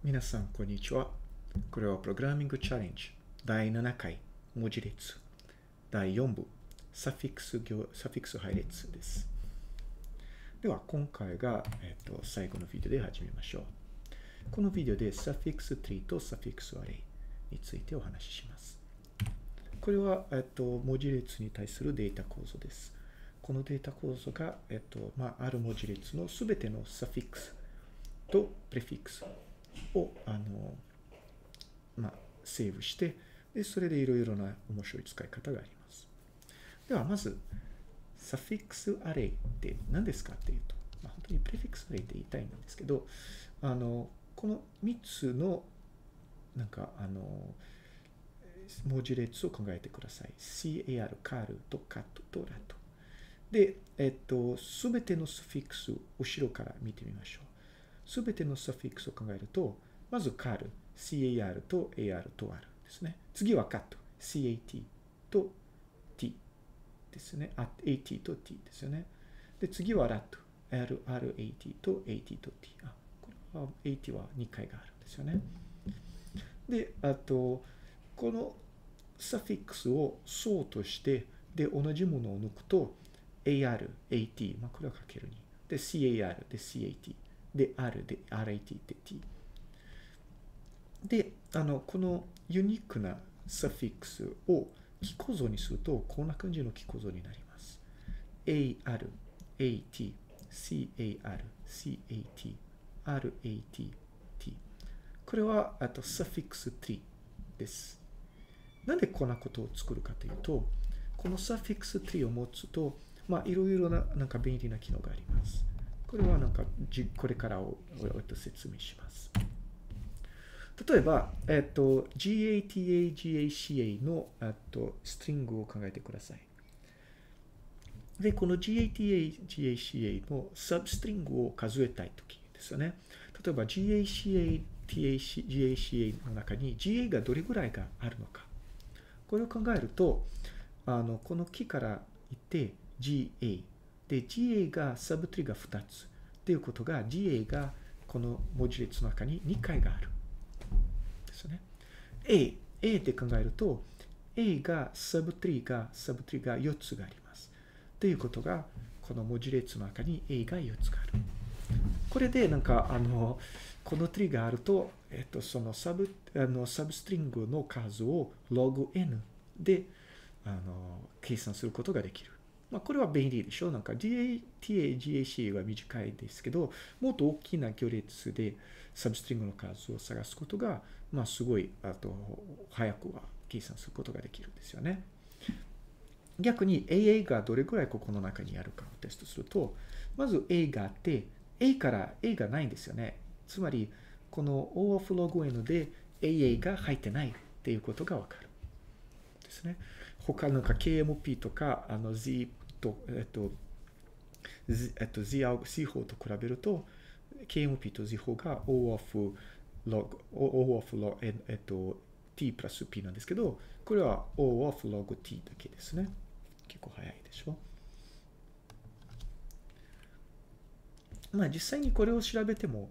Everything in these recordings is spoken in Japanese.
皆さん、こんにちは。これはプログラミングチャレンジ第7回文字列第4部サフィックス配列です。では、今回が、最後のビデオで始めましょう。このビデオでサフィックスツリーとサフィックスアレイについてお話しします。これは、文字列に対するデータ構造です。このデータ構造が、ある文字列のすべてのサフィックスとプレフィックスをセーブして、でそれでいろいろな面白い使い方があります。ではまずサフィックスアレイって何ですかっていうと、本当にプレフィックスアレイって言いたいんですけど、この3つの文字列を考えてください。CAR、カールとカットとラット。で、すべてのサフィックスを後ろから見てみましょう。すべてのサフィックスを考えると、まずカール、CAR と AR と R ですね。次はカット、CAT と T ですね。AT と T ですよね。で、次はラット、RAT と AT と T。これは AT は2回があるんですよね。で、このサフィックスをソートして、で、同じものを抜くと、AR、AT、これはかける2。で、CAR で CAT。で、R で RAT で T。で、このユニークなサフィックスを記構造にすると、こんな感じの記構造になります。AR、AT、CAR、CAT、RAT、T。これは、サフィックス3です。なんでこんなことを作るかというと、このサフィックス3を持つと、いろいろな便利な機能があります。これはこれから説明します。例えば、GATA、GACA のストリングを考えてください。で、この GATA、GACA のサブストリングを数えたいときですよね。例えば GACA、GACA の中に GA がどれぐらいがあるのか。これを考えると、このキーから言って GA。で、GA がサブトリが2つ。ということが、GA がこの文字列の中に2回がある。ですね。A って考えると、A がサブトリが4つがあります。ということが、この文字列の中に A が4つがある。これで、このトリがあると、そのサブストリングの数を log n で計算することができる。これは便利でしょ。GATA、GAC は短いですけど、もっと大きな行列でサブストリングの数を探すことが、すごい、早くは計算することができるんですよね。逆に AA がどれくらいここの中にあるかをテストすると、まず A があって、A から A がないんですよね。つまり、この O of log n で AA が入ってないっていうことがわかる。ですね。他KMP とかZ とZ 法と比べると KMP と Z 法が O of log T プラス P なんですけど、これは O of log T だけですね。結構早いでしょ。実際にこれを調べても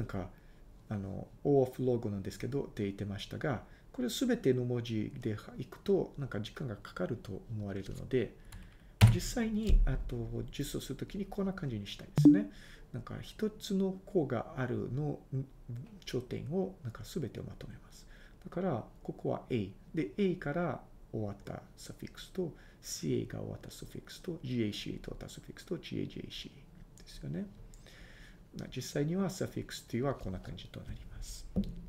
O of log なんですけどって言ってましたが、これすべての文字でいくと時間がかかると思われるので、実際に実装するときにこんな感じにしたいですね。一つの項があるの頂点をすべてをまとめます。だからここは A で A から終わったサフィックスと CA が終わったサフィックスと GACA と終わったサフィックスと GAGACA ですよね。実際にはサフィックスというのはこんな感じとなります。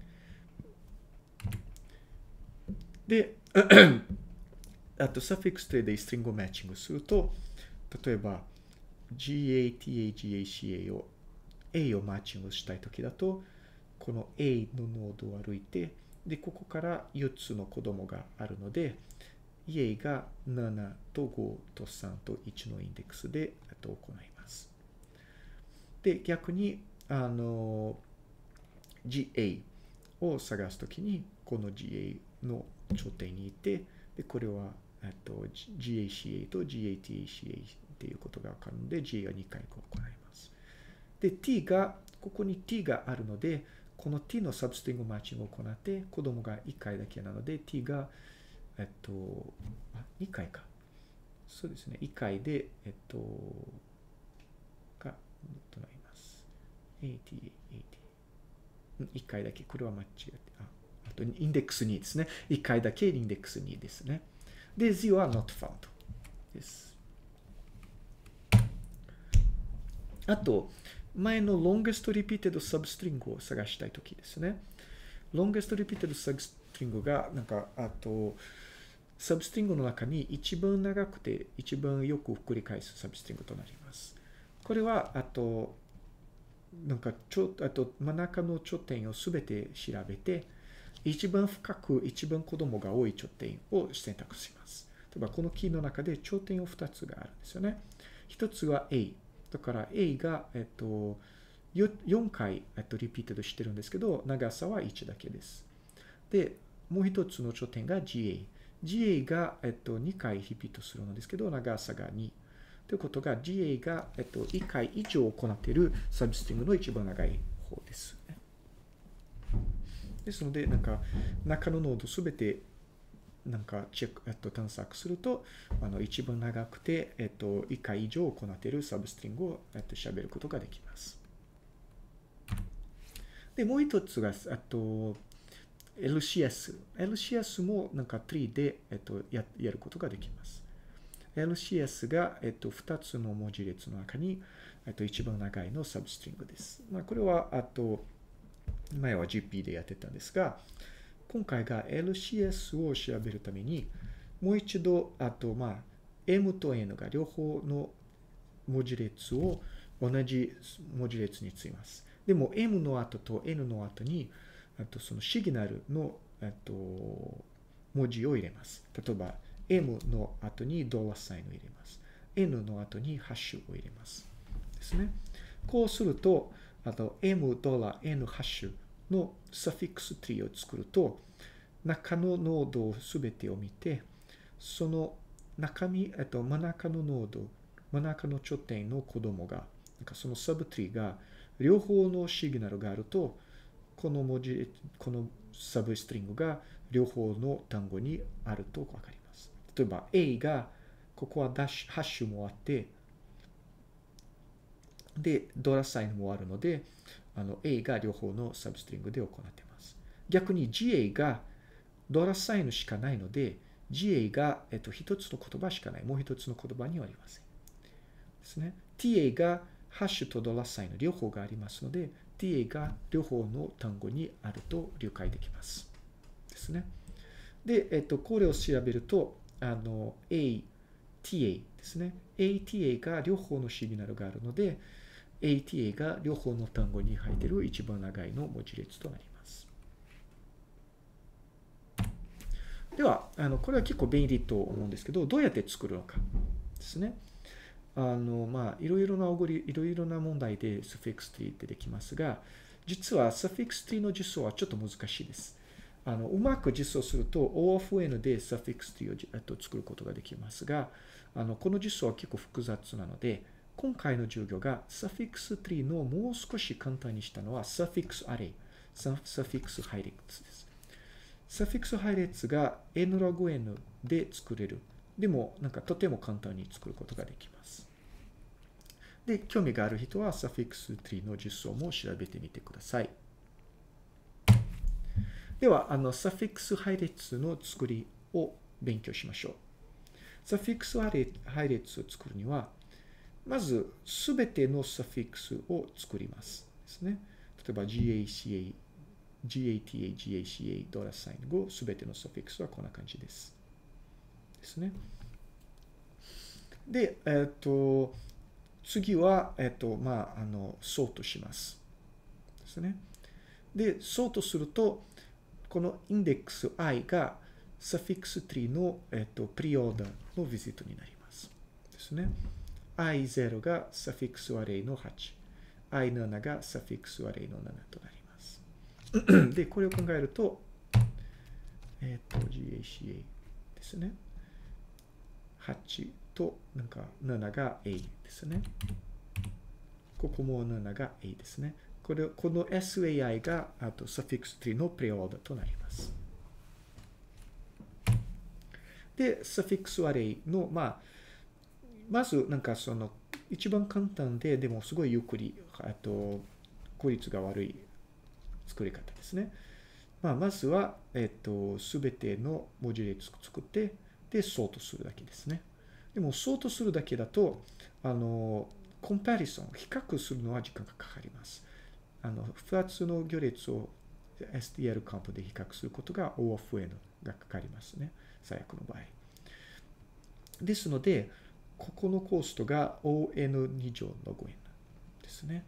で、あとサフィックスでストリングをマッチングすると、例えば GATA、GACA を A をマッチングしたいときだと、この A のノードを歩いて、で、ここから4つの子供があるので、A が7と5と3と1のインデックスで行います。で、逆に、GA を探すときに、この GA の頂点にいて、で、これは、GACA と GATACA っていうことがわかるので、GA が2回行います。で、ここに T があるので、 この t のサブストリングマッチングを行って、子供が1回だけなので、t が、2回か。そうですね。1回で、が、となります。80、1回だけ。これは間違って。あと、インデックス2ですね。1回だけインデックス2ですね。で、0は not found です。あと、前の longest repeated substring を探したいときですね。longest repeated substring が、なんか、サブストリングの中に一番長くて一番よく繰り返すサブストリングとなります。これは、なんかあと真ん中の頂点をすべて調べて、一番深く一番子供が多い頂点を選択します。例えばこのキーの中で頂点を2つがあるんですよね。1つは A。だから A が、4回、リピートしてるんですけど、長さは1だけです。で、もう1つの頂点が GA。GA が、2回リピートするのですけど、長さが2。ということが、GA が、1回以上行っているサブストリングの一番長い方です。ですので、なんか、中のノードすべて、なんか、探索すると、一番長くて、1回以上行っているサブストリングを、喋ることができます。で、もう一つが、LCS。LCS もなんか tree で、やることができます。LCS が、2つの文字列の中に、一番長いのサブストリングです。まあ、これは、前は GP でやってたんですが、今回が LCS を調べるために、もう一度、M と N が両方の文字列を同じ文字列についます。でも M の後と N の後に、そのシグナルの、文字を入れます。例えば、M の後にドラサインを入れます。N の後にハッシュを入れます。ですね。こうすると、M ドラ N ハッシュのサフィックスツリーを作ると、中のノードをすべてを見て、その中身、真ん中のノード、真ん中の頂点の子供が、なんかそのサブツリーが両方のシグナルがあると、このサブストリングが両方の単語にあるとわかります。例えば A が、ここはハッシュもあって、で、ドラサインもあるので、A が両方のサブストリングで行っています。逆に GA がドラサインしかないので、GA が、一つの言葉しかない。もう一つの言葉にはありません。ですね。TA がハッシュとドラサインの両方がありますので、TA が両方の単語にあると理解できます。ですね。で、これを調べると、ATA ですね。ATA が両方のシグナルがあるので、ATA が両方の単語に入っている一番長いの文字列となります。では、これは結構便利と思うんですけど、どうやって作るのかですね。いろいろな問題でサフィックスツリーってできますが、実はサフィックスツリーの実装はちょっと難しいです。うまく実装すると O of N でサフィックスツリーを作ることができますが、この実装は結構複雑なので、今回の授業がサフィックスツリーのもう少し簡単にしたのはサフィックスアレイ、サフィックス配列です。サフィックス配列が n log n で作れる。でも、なんかとても簡単に作ることができます。で、興味がある人はサフィックスツリーの実装も調べてみてください。では、サフィックス配列の作りを勉強しましょう。サフィックス配列を作るには、まず、すべてのサフィックスを作ります。ですね。例えば、GATA、GACA、ドラサイン後、すべてのサフィックスはこんな感じです。ですね。で、次は、ソートします。ですね。で、ソートすると、このインデックス i がサフィックスツリーの、プリオーダーのビジットになります。ですね。i0 がサフィックスアレイの8。i7 がサフィックスアレイの7となります。で、これを考えると、GACA ですね。8と、なんか7が A ですね。ここも7が A ですね。ここの SAI がサフィックス3のプレオーダーとなります。で、サフィックスアレイの、まずなんか一番簡単で、でもすごいゆっくり、効率が悪い作り方ですね。まずは、すべての文字列作って、で、ソートするだけですね。でも、ソートするだけだと、コンパリソン、比較するのは時間がかかります。2つの行列を STL カウントで比較することが O of N がかかりますね。最悪の場合。ですので、ここのコストが ON2 乗の5円ですね。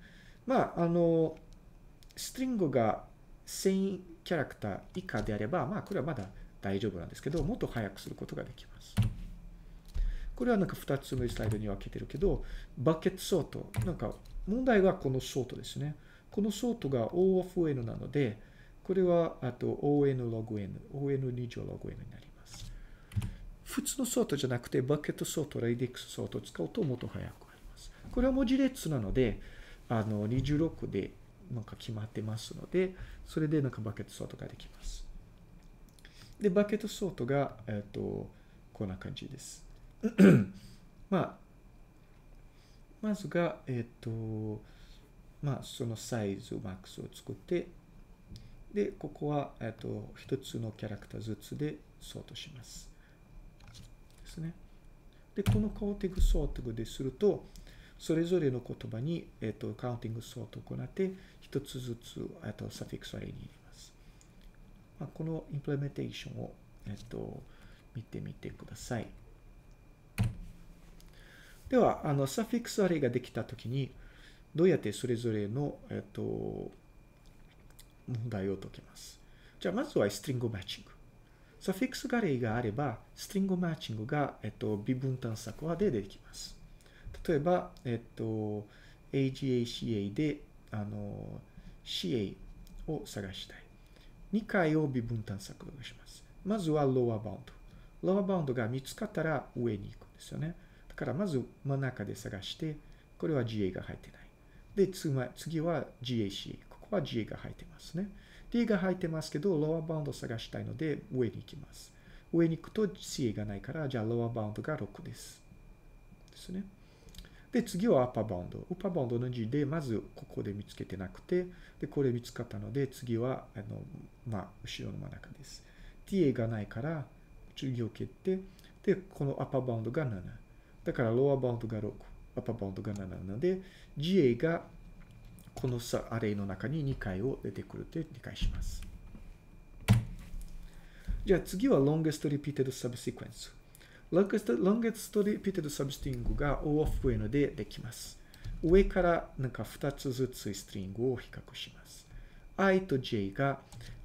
ストリングが1000キャラクター以下であれば、これはまだ大丈夫なんですけど、もっと早くすることができます。これはなんか2つのスライドに分けてるけど、バケットソート。なんか問題はこのソートですね。このソートが O of N なので、これはON log N、ON2 乗 log N になります。普通のソートじゃなくて、バケットソート、レイディックスソートを使うともっと早くなります。これは文字列なので、26でなんか決まってますので、それでなんかバケットソートができます。で、バケットソートが、こんな感じです。まずが、そのサイズ、マックスを作って、で、ここは、一つのキャラクターずつでソートします。ですね。で、このカウンティングソートですると、それぞれの言葉に、カウンティングソートを行って、一つずつ、サフィックスアレイに入れます。このインプレメンテーションを、見てみてください。では、サフィックスアレイができたときに、どうやってそれぞれの、問題を解けます。じゃあ、まずはストリングマッチング。サフィックスアレイがあれば、ストリングマッチングが、微分探索はでできます。例えば、AGA-CA で、CA を探したい。2回を微分探索をします。まずはローアバウンド。ローアバウンドが見つかったら上に行くんですよね。だからまず真ん中で探して、これは GA が入ってない。で、次は GA-CA。ここは GA が入ってますね。D が入ってますけど、ローアバウンドを探したいので上に行きます。上に行くと CA がないから、じゃあローアバウンドが6です。ですね。で、次はアッパーバウンド。アッパーバウンドの字で、まずここで見つけてなくて、で、これ見つかったので、次は、後ろの真ん中です。TA がないから、次を蹴って、で、このアッパーバウンドが7。だから、ローアバウンドが6、アッパーバウンドが7なので、GA がこのアレイの中に2回を出てくると理解します。じゃあ次は longest repeated subsequence。longest repeated substring が O of N でできます。上からなんか2つずつストリングを比較します。I と J が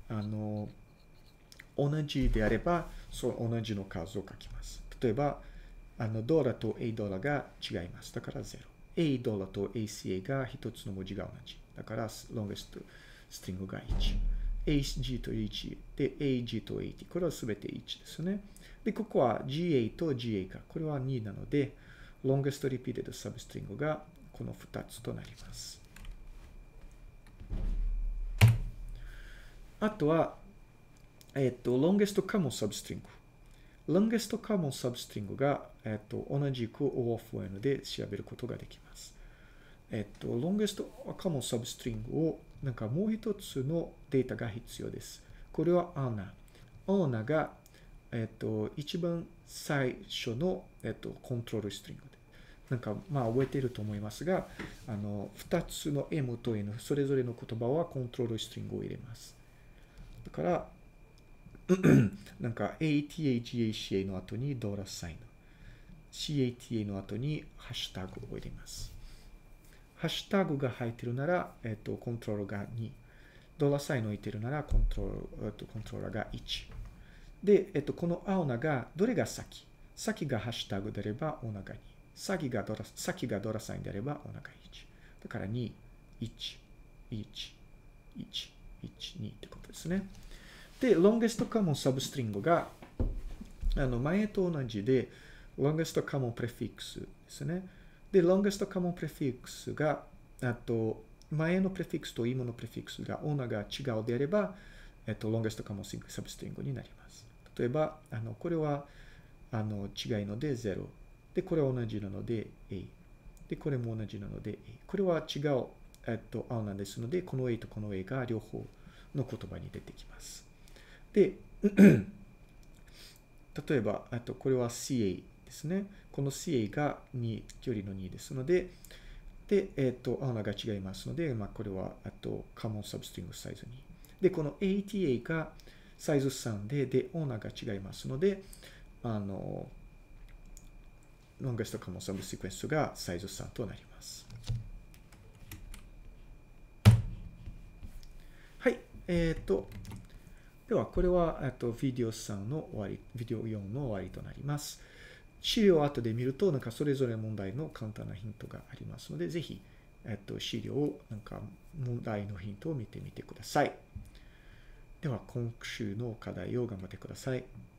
同じであれば、そう同じの数を書きます。例えば、ドラと A ドラが違います。だから0。A ドラと ACA が一つの文字が同じ。だから、longest ストリングが1。AG と 1 で AG と AT。これはすべて1ですね。で、ここは GA と GA が、これは2なので、longest repeated substring がこの2つとなります。あとは、longest common substring。longest common substring が、同じく O of N で調べることができます。longest common substring をなんかもう一つのデータが必要です。これは ANA。ANA が、一番最初の、コントロールストリングで。なんか、覚えていると思いますが、2つの M と N、それぞれの言葉はコントロールストリングを入れます。だから、なんか ATAGACA の後にドラサイン。CATA の後にハッシュタグを入れます。ハッシュタグが入っているなら、コントロールが2。ドラサインを置いているなら、コントローラーが1。で、この青菜が、どれが先？先がハッシュタグであれば、おなが2。先がドラサインであれば、おなが1。だから2、1、1、1、1、2ってことですね。で、longest common substring が、前と同じで、longest common prefix ですね。で、longest common prefix が、 前のプレフィックスと今のプレフィックスがオーナーが違うであれば、longest common substring になります。例えば、これは違いので0。で、これは同じなので A。で、これも同じなので A。これは違う、青なんですので、この A とこの A が両方の言葉に出てきます。で、例えば、これは CA ですね。この CA が2、距離の2ですので、で、青が違いますので、これは、common substring サイズ2。で、この ATA がサイズ3で、オーナーが違いますので、longest common subsequence がサイズ3となります。はい。では、これは、ビデオ3の終わり、ビデオ4の終わりとなります。資料を後で見ると、それぞれ問題の簡単なヒントがありますので、ぜひ、資料を、問題のヒントを見てみてください。では、今週の課題を頑張ってください。